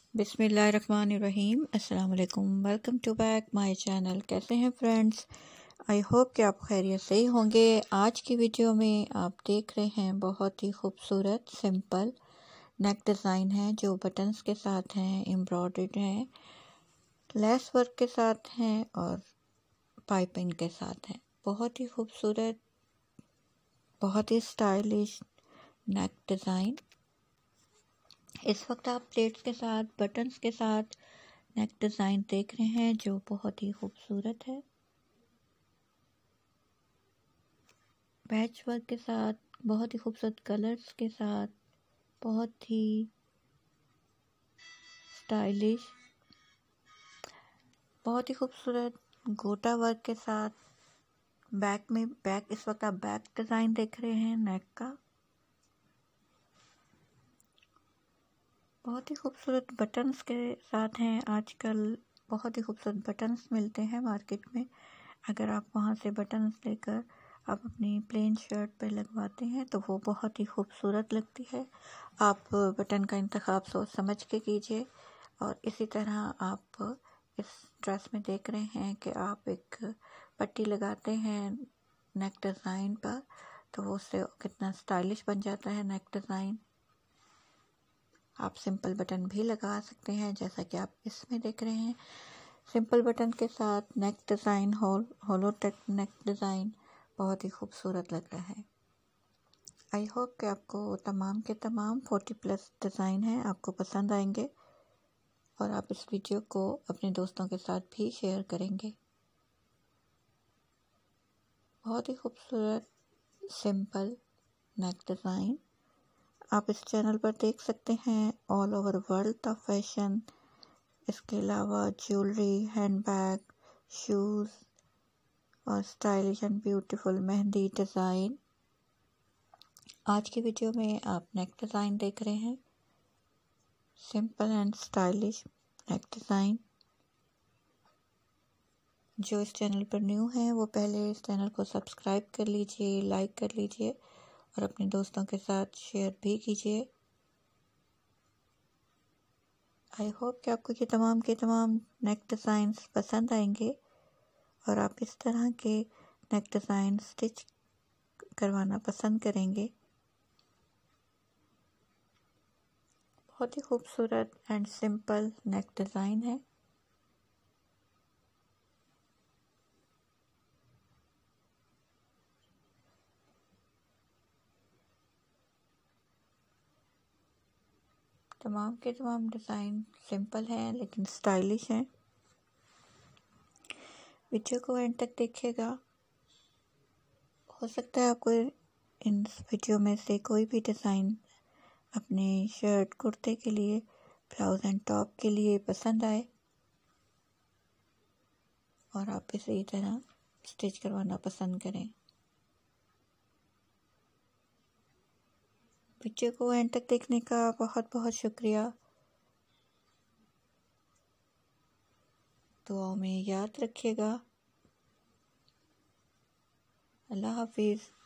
बिस्मिल्लाहिर्रहमानिर्रहीम। अस्सलाम वालेकुम। Welcome to back my channel. कैसे हैं फ्रेंड्स? आई होप कि आप खैरियत से ही होंगे। आज की वीडियो में आप देख रहे हैं बहुत ही खूबसूरत सिंपल नेक डिज़ाइन है जो बटन्स के साथ हैं, एम्ब्रॉयडर्ड हैं, लेस वर्क के साथ हैं और पाइपिंग के साथ हैं। बहुत ही खूबसूरत, बहुत ही स्टाइलिश नेक डिज़ाइन। इस वक्त आप प्लेट्स के साथ, बटन्स के साथ नेक डिज़ाइन देख रहे हैं जो बहुत ही खूबसूरत है। पैच वर्क के साथ, बहुत ही खूबसूरत कलर्स के साथ, बहुत ही स्टाइलिश, बहुत ही खूबसूरत गोटा वर्क के साथ। बैक इस वक्त आप बैक डिज़ाइन देख रहे हैं नेक का। बहुत ही खूबसूरत बटन्स के साथ हैं। आजकल बहुत ही खूबसूरत बटन्स मिलते हैं मार्केट में। अगर आप वहाँ से बटन्स लेकर आप अपनी प्लेन शर्ट पे लगवाते हैं तो वो बहुत ही खूबसूरत लगती है। आप बटन का इंतखाब सोच समझ के कीजिए। और इसी तरह आप इस ड्रेस में देख रहे हैं कि आप एक पट्टी लगाते हैं नेक डिज़ाइन पर तो वो उससे कितना स्टाइलिश बन जाता है नेक डिज़ाइन। आप सिंपल बटन भी लगा सकते हैं जैसा कि आप इसमें देख रहे हैं। सिंपल बटन के साथ नेक डिज़ाइन, होलो नेक डिज़ाइन बहुत ही खूबसूरत लग रहा है। आई होप कि आपको तमाम के तमाम 40+ डिज़ाइन हैं आपको पसंद आएंगे और आप इस वीडियो को अपने दोस्तों के साथ भी शेयर करेंगे। बहुत ही खूबसूरत सिंपल नेक डिज़ाइन आप इस चैनल पर देख सकते हैं। ऑल ओवर वर्ल्ड का फैशन, इसके अलावा ज्वेलरी, हैंडबैग, शूज़ और stylish and beautiful mehndi design. आज की वीडियो में आप नेक डिज़ाइन देख रहे हैं, simple and stylish neck design. जो इस चैनल पर न्यू हैं वो पहले इस चैनल को सब्सक्राइब कर लीजिए, लाइक कर लीजिए और अपने दोस्तों के साथ शेयर भी कीजिए। आई होप कि आपको ये तमाम के तमाम नेक डिज़ाइंस पसंद आएंगे और आप इस तरह के नेक डिज़ाइन स्टिच करवाना पसंद करेंगे। बहुत ही खूबसूरत एंड सिंपल नेक डिज़ाइन है। तमाम के तमाम डिज़ाइन सिंपल हैं लेकिन स्टाइलिश हैं। वीडियो को एंड तक देखिएगा। हो सकता है आपको इन वीडियो में से कोई भी डिज़ाइन अपने शर्ट, कुर्ते के लिए, ब्लाउज एंड टॉप के लिए पसंद आए और आप इसी तरह स्टिच करवाना पसंद करें। वीडियो को एंड तक देखने का बहुत बहुत शुक्रिया। दुआओं में याद रखिएगा। अल्लाह हाफिज़।